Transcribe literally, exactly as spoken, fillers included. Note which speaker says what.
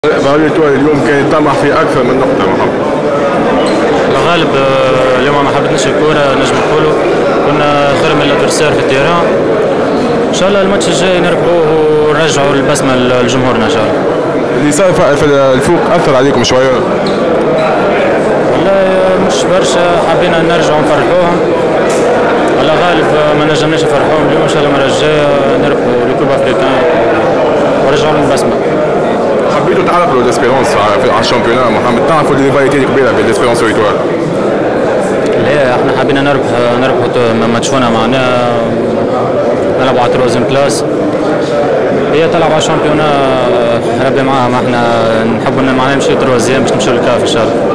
Speaker 1: مباراة اليوم اليوم كان يطمح في اكثر من نقطة محمد.
Speaker 2: الغالب اليوم ما حبيتناش الكورة نجم نقولوا كنا خير من الادفيرسير في التيران. ان شاء الله الماتش الجاي نربحوه ونرجعوا البسمة لجمهورنا ان شاء الله.
Speaker 1: اللي صار في الفوق اثر عليكم شوية؟
Speaker 2: والله مش برشا، حبينا نرجعوا نفرحوهم. على غالب ما نجمناش نفرحوهم اليوم، ان شاء الله المرة الجاية نربحوا لكوب افريكان ونرجعوا لهم البسمة.
Speaker 1: حبيتوا تعرفوا ليسبيرونس على الشامبيونات محمد، تعرفوا اللي فايتين قبيله بين ليسبيرونس وإيتوال؟
Speaker 2: لا احنا حبينا نربح نربحوا ماتشونا معناها نلعبوا على تروزيام كلاس. هي تلعب على الشامبيونات ربي معاها، ما احنا نحبوا معناها نمشيو تروزيام باش نمشيو للكاف ان شاء الله.